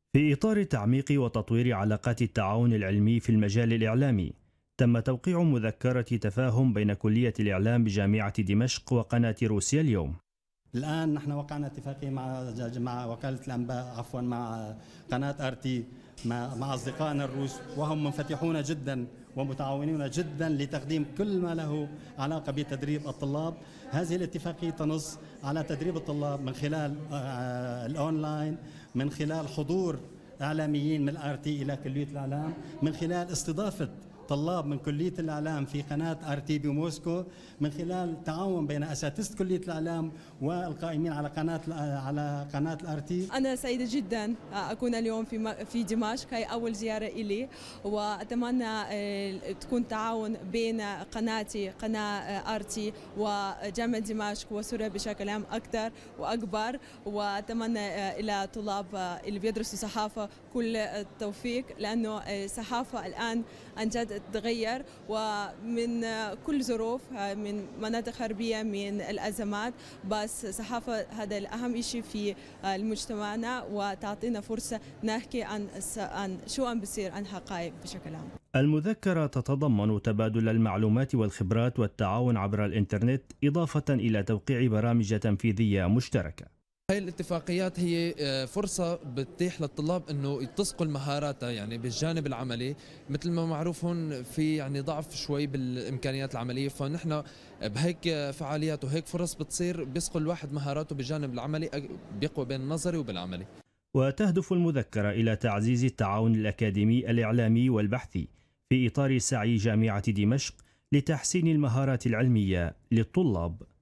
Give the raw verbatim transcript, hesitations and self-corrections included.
في إطار تعميق وتطوير علاقات التعاون العلمي في المجال الإعلامي، تم توقيع مذكرة تفاهم بين كلية الإعلام بجامعة دمشق وقناة روسيا اليوم. الآن نحن وقعنا اتفاقية مع مع وكالة الأنباء عفوا مع قناة ار تي مع, مع أصدقائنا الروس، وهم منفتحون جدا ومتعاونون جدا لتقديم كل ما له علاقة بتدريب الطلاب. هذه الاتفاقية تنص على تدريب الطلاب من خلال الأونلاين، من خلال حضور إعلاميين من الار تي إلى كلية الإعلام، من خلال استضافة طلاب من كلية الإعلام في قناة ار تي بموسكو، من خلال تعاون بين أساتذة كلية الإعلام والقائمين على قناة على قناة الار تي. أنا سعيدة جدا أكون اليوم في في دمشق، هي أول زيارة إلي، وأتمنى تكون تعاون بين قناتي قناة ار تي وجامعة دمشق وسوريا بشكل عام أكثر وأكبر، وأتمنى إلى طلاب اللي بيدرسوا صحافة كل التوفيق، لأنه الصحافة الآن عن جد تتغير ومن كل ظروف، من مناطق غربية، من الأزمات، بس صحافة هذا الأهم شيء في مجتمعنا وتعطينا فرصة نحكي عن عن شو عم بيصير، عن حقائق بشكل عام. المذكرة تتضمن تبادل المعلومات والخبرات والتعاون عبر الإنترنت، إضافة إلى توقيع برامج تنفيذية مشتركة. هاي الاتفاقيات هي فرصة بتتيح للطلاب انه يتسقوا مهاراتها يعني بالجانب العملي، مثل ما معروف هون في يعني ضعف شوي بالامكانيات العملية، فنحن بهيك فعاليات وهيك فرص بتصير بيسقوا الواحد مهاراته بالجانب العملي، بيقوى بين النظري وبالعملي. وتهدف المذكرة إلى تعزيز التعاون الأكاديمي الإعلامي والبحثي في إطار سعي جامعة دمشق لتحسين المهارات العلمية للطلاب.